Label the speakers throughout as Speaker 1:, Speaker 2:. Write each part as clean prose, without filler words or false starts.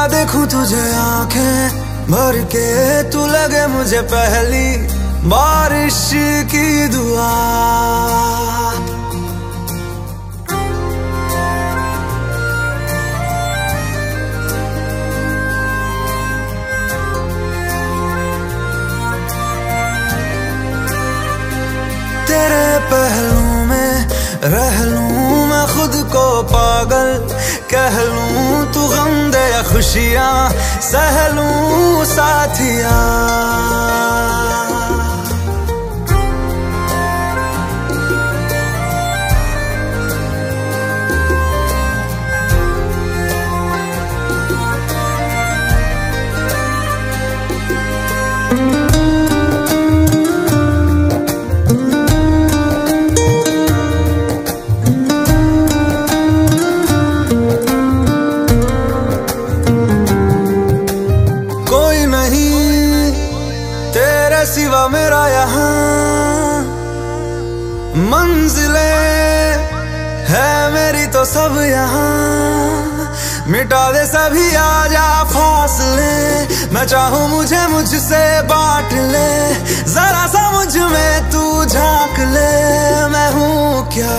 Speaker 1: मैं देखूं तुझे आंखें भर के, तू लगे मुझे पहली बारिश की दुआ। तेरे पहलू में रह लूं मैं खुद को पागल, कह लूं तू गम दे या खुशियां सह लूं साथिया। सिवा मेरा यहाँ मंजिलें है मेरी तो सब यहाँ, मिटा दे सभी आजा फासले, मैं चाहूँ मुझे मुझसे बांट ले, जरा सा मुझ में तू झांक ले, मैं हूँ क्या।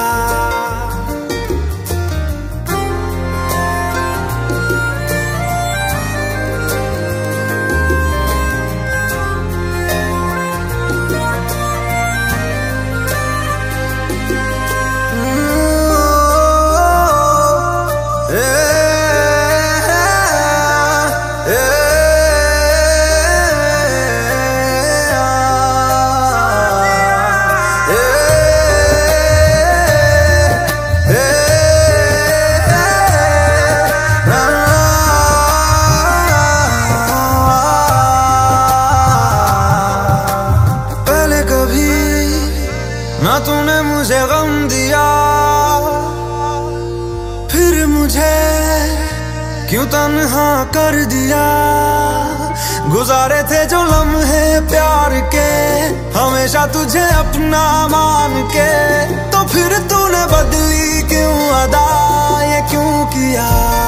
Speaker 1: ना तूने मुझे गम दिया, फिर मुझे क्यों तन्हा कर दिया। गुजारे थे जो लम्हे प्यार के, हमेशा तुझे अपना मान के, तो फिर तूने बदली क्यों अदा, ये क्यों किया।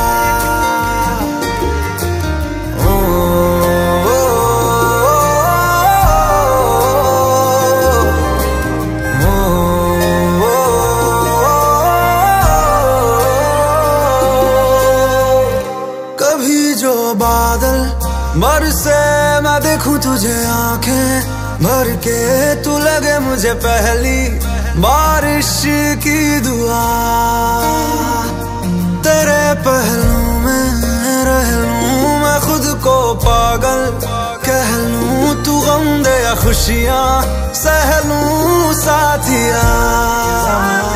Speaker 1: बादल बरसे मैं देखूं तुझे आंखें भर के, तू लगे मुझे पहली बारिश की दुआ। तेरे पहलू में रह लूं मैं खुद को पागल, कह लूं तू गम दे या खुशियां सह लूं साथिया।